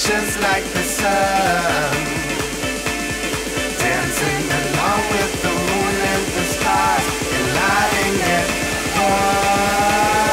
just like the sun, dancing along with the moon and the stars, and lighting it up.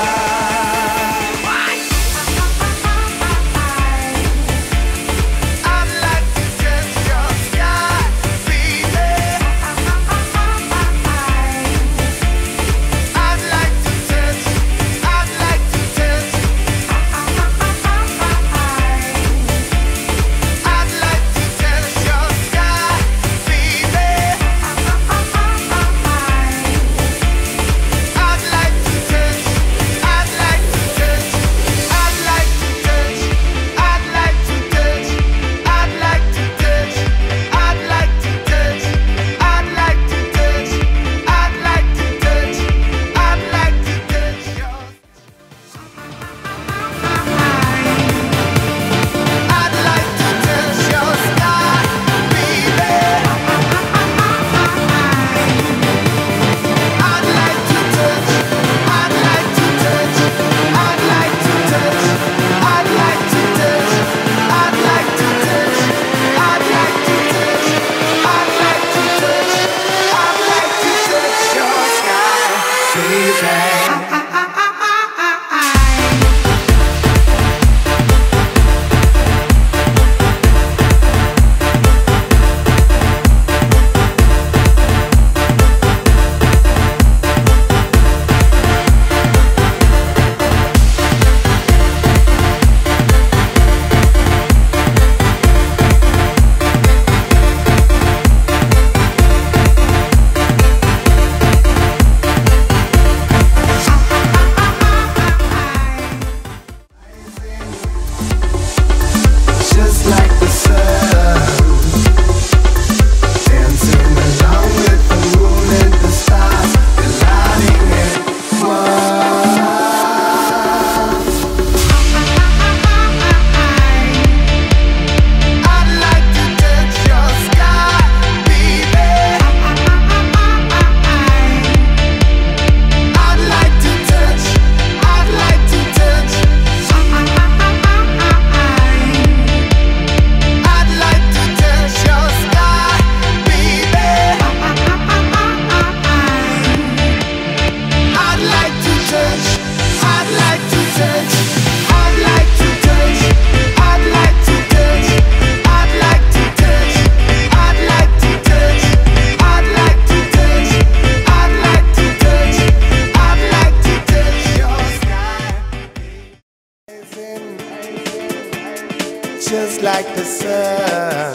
Just like the sun,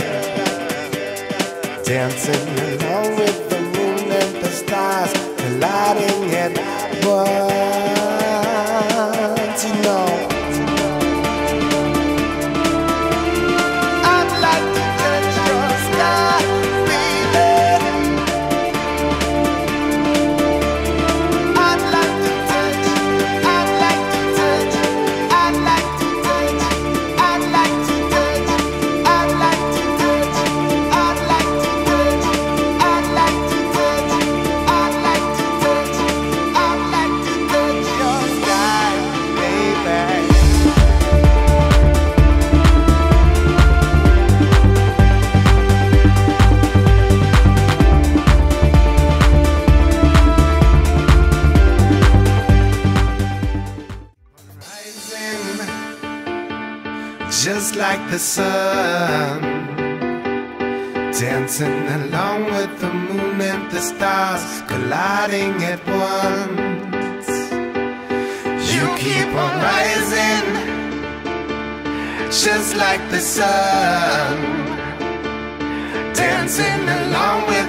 dancing along with the moon and the stars, colliding at once, you know. I'd like to touch your sky, baby. I'd like to touch, I'd like to touch, I'd like to touch, I'd like to touch, I'd like to touch, I'd like to touch, I'd like to touch, I'd like to touch, I'd like to touch your sky, baby. Rising, just like the sun, dancing along with the moon and the stars, colliding at once. You keep on rising, just like the sun, dancing along with